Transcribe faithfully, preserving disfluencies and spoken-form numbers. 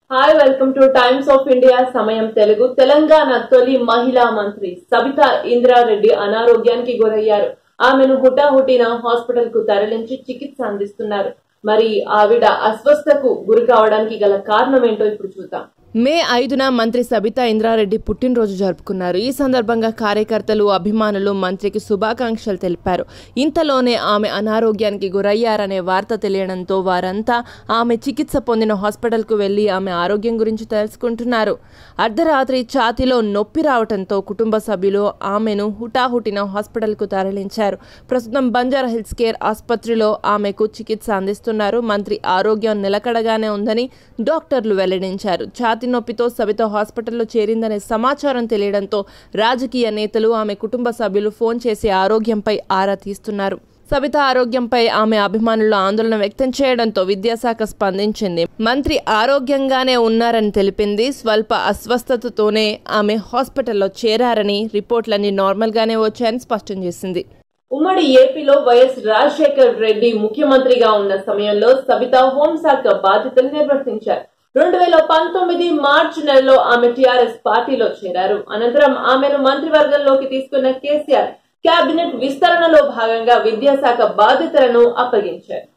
Hi welcome to Times of India Samayam Telugu. Telangana తొలి మహిళా మంత్రి సబితా ఇంద్రారెడ్డి అనారోగ్యానికి గురయ్యారు. ఆమెను హుటాహుటిన హాస్పిటల్ కు తరలించి చికిత్స అందిస్తున్నారు. మరి ఆవిడ అస్వస్థకు గురి కావడానికి గల కారణం ఏంటో ఇప్పుడు చూద్దాం. మే ఐదున మంత్రి సబితా ఇంద్రారెడ్డి పుట్టినరోజు జరుపుకున్నారు. ఈ సందర్భంగా కార్యకర్తలు, అభిమానులు మంత్రికి శుభాకాంక్షలు తెలిపారు. ఇంతలోనే ఆమె అనారోగ్యానికి గురయ్యారనే వార్త తెలియడంతో వారంతా ఆమె చికిత్స పొందిన హాస్పిటల్కు వెళ్లి ఆమె ఆరోగ్యం గురించి తెలుసుకుంటున్నారు. అర్ధరాత్రి ఛాతీలో నొప్పి రావడంతో కుటుంబ సభ్యులు ఆమెను హుటాహుటిన హాస్పిటల్కు తరలించారు. ప్రస్తుతం బంజారా హిల్స్ కేర్ ఆసుపత్రిలో ఆమెకు చికిత్స అందిస్తున్నారు. మంత్రి ఆరోగ్యం నిలకడగానే ఉందని డాక్టర్లు వెల్లడించారు. ఛాతీ నొప్పితో సబిత హాస్పిటల్లో చేరిందనే సమాచారం తెలియడంతో రాజకీయ నేతలు, ఆమె కుటుంబ సభ్యులు ఫోన్ చేసి ఆరోగ్యంపై ఆరా తీస్తున్నారు. సబిత ఆరోగ్యంపై ఆమె అభిమానులు ఆందోళన వ్యక్తం చేయడంతో విద్యాశాఖ స్పందించింది. మంత్రి ఆరోగ్యంగానే ఉన్నారని తెలిపింది. స్వల్ప అస్వస్థతతోనే ఆమె హాస్పిటల్లో చేరారని, రిపోర్ట్లన్నీ నార్మల్ గానే వచ్చాయని స్పష్టం చేసింది. ఉమ్మడి ఏపీలో వైఎస్ రాజశేఖర్ రెడ్డి ముఖ్యమంత్రిగా ఉన్న సమయంలో సబిత హోంశాఖ బాధ్యతలు నిర్వర్తించారు. రెండు వేల పంతొమ్మిది మార్చి నెలలో ఆమె టీఆర్ఎస్ పార్టీలో చేరారు. అనంతరం ఆమెను మంత్రివర్గంలోకి తీసుకున్న కేసీఆర్ కేబినెట్ విస్తరణలో భాగంగా విద్యాశాఖ బాధ్యతలను అప్పగించారు.